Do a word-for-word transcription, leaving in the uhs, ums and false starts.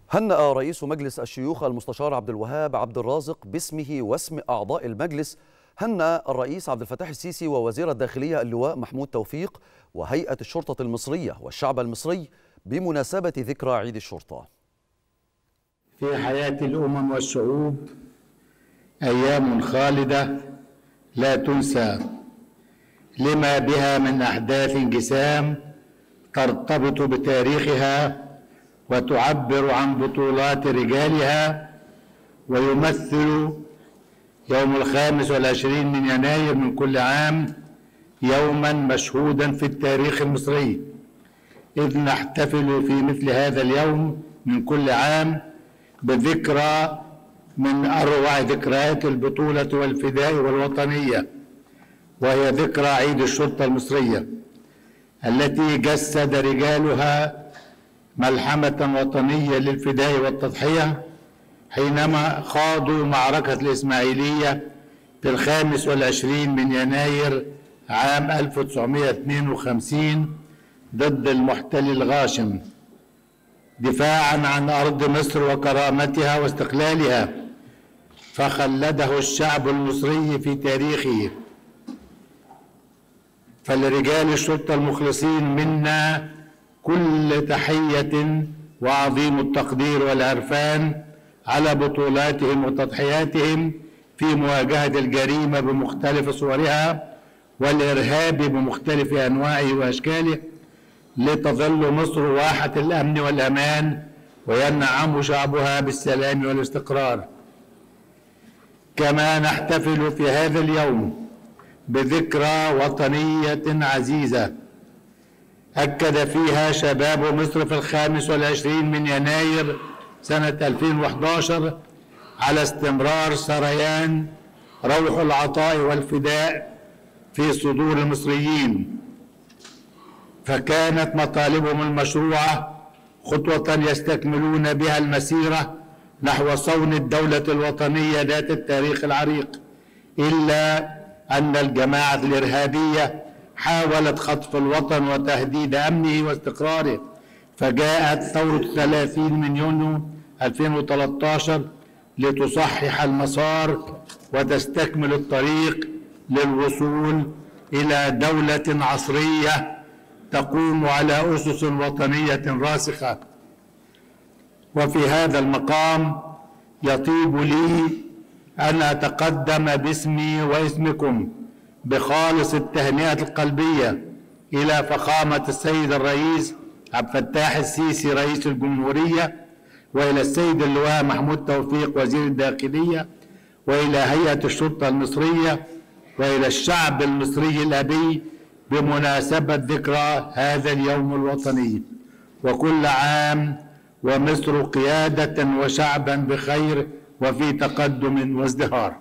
هنأ رئيس مجلس الشيوخ المستشار عبد الوهاب عبد الرازق باسمه واسم أعضاء المجلس هنأ الرئيس عبد الفتاح السيسي ووزير الداخلية اللواء محمود توفيق وهيئة الشرطة المصرية والشعب المصري بمناسبة ذكرى عيد الشرطة. في حياة الأمم والشعوب أيام خالدة لا تنسى لما بها من أحداث انقسام ترتبط بتاريخها وتعبر عن بطولات رجالها، ويمثل يوم الخامس والعشرين من يناير من كل عام يوما مشهودا في التاريخ المصري، إذ نحتفل في مثل هذا اليوم من كل عام بذكرى من أروع ذكريات البطولة والفداء والوطنية، وهي ذكرى عيد الشرطة المصرية التي جسد رجالها ملحمة وطنية للفداء والتضحية حينما خاضوا معركة الإسماعيلية في الخامس والعشرين من يناير عام ألف وتسعمائة واثنين وخمسين ضد المحتل الغاشم، دفاعا عن أرض مصر وكرامتها واستقلالها، فخلده الشعب المصري في تاريخه. فلرجال الشرطة المخلصين منا كل تحية وعظيم التقدير والعرفان على بطولاتهم وتضحياتهم في مواجهة الجريمة بمختلف صورها والإرهاب بمختلف أنواعه وأشكاله، لتظل مصر واحة الأمن والأمان وينعم شعبها بالسلام والاستقرار. كما نحتفل في هذا اليوم بذكرى وطنية عزيزة أكد فيها شباب مصر في الخامس والعشرين من يناير سنة ألفين وأحد عشر على استمرار سريان روح العطاء والفداء في صدور المصريين، فكانت مطالبهم المشروعة خطوة يستكملون بها المسيرة نحو صون الدولة الوطنية ذات التاريخ العريق، إلا أن الجماعة الإرهابية حاولت خطف الوطن وتهديد أمنه واستقراره، فجاءت ثورة ثلاثين من يونيو ألفين وثلاثة عشر لتصحح المسار وتستكمل الطريق للوصول إلى دولة عصرية تقوم على أسس وطنية راسخة. وفي هذا المقام يطيب لي أن أتقدم باسمي واسمكم بخالص التهنئة القلبية إلى فخامة السيد الرئيس عبد الفتاح السيسي رئيس الجمهورية، وإلى السيد اللواء محمود توفيق وزير الداخلية، وإلى هيئة الشرطة المصرية، وإلى الشعب المصري الأبي بمناسبة ذكرى هذا اليوم الوطني. وكل عام ومصر قيادة وشعبا بخير وفي تقدم وازدهار.